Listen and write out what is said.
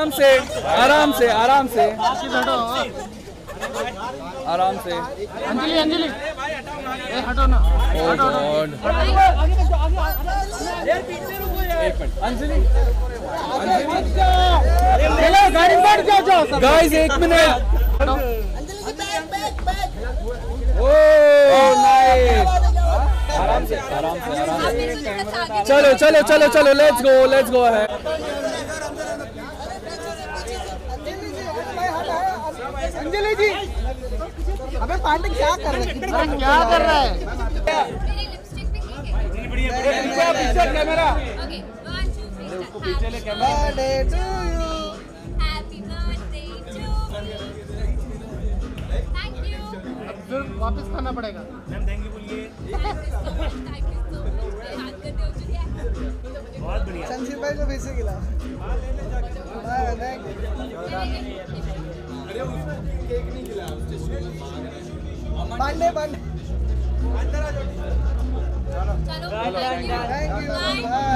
आराम से आराम से आराम से आराम से। अंजलि अंजलि हटो ना, हटो अंजलि गाड़ी बैठ जाओ गाइस, 1 मिनट। ओह नाइस, आराम से आराम से आराम से। चलो चलो चलो चलो, लेट्स गो है। अंजलि जी, अबे पांडे क्या कर रहे हैं? क्या कर रहा है? मेरी लिपस्टिक भी ठीक है। पीछे camera. Okay 1 2 3 birthday to you. Happy birthday to you. Thank you. अब फिर वापस खाना पड़ेगा। Thank you so much. याद करते हो मुझे। बहुत बढ़िया। संजीव भाई को भेज गिला। पांडे पांडे चलो थैंक यू। Thank you.